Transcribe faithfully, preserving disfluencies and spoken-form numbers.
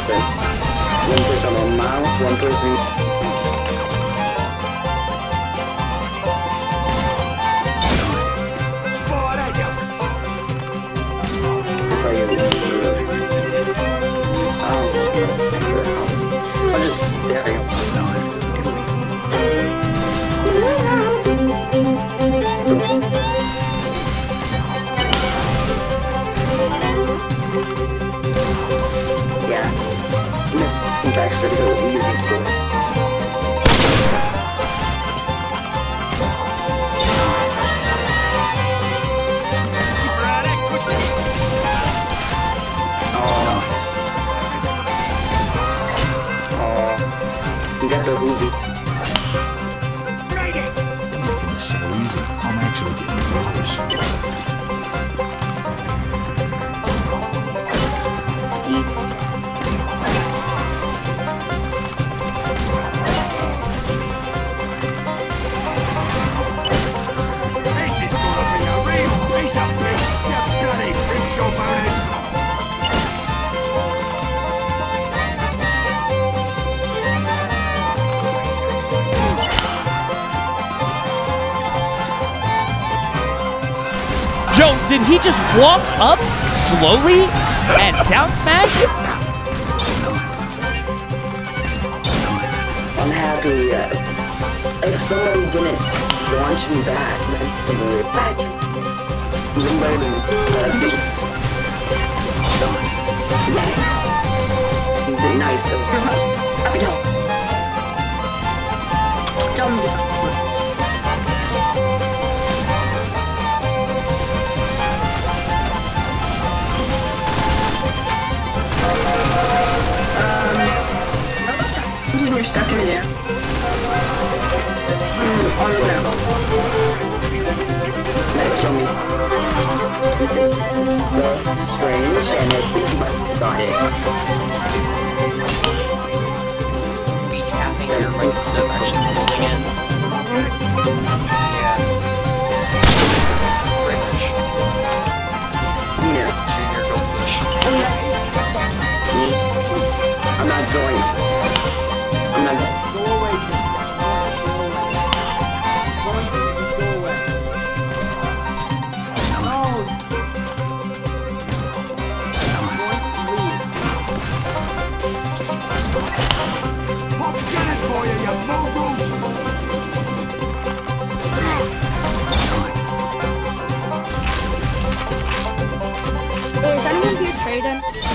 person. One person on mouse, one person. That's how you do it. Oh, I'll just, there we go. Yeah, you must Montage to go use these stores. Oh, oh, you got the movie. Making this so easy. I'm actually getting nervous. Yo, did he just walk up slowly and down smash? I'm happy that if somebody didn't launch me back, then they would back. Somebody uh, yes. Very nice. That was happy to help. Jump. We're stuck in there. Mm, on the ground. That kill me. Because it's strange and I think my got it. Beats happening here, like instead of actually holding it. Yeah. Pretty much. Yeah. Junior goldfish. Me. I'm not Zoinks. I'm not Zoinks. Go away, go away. Go away. No. I'll get it for you, you moguls! Hey, is anyone here trading?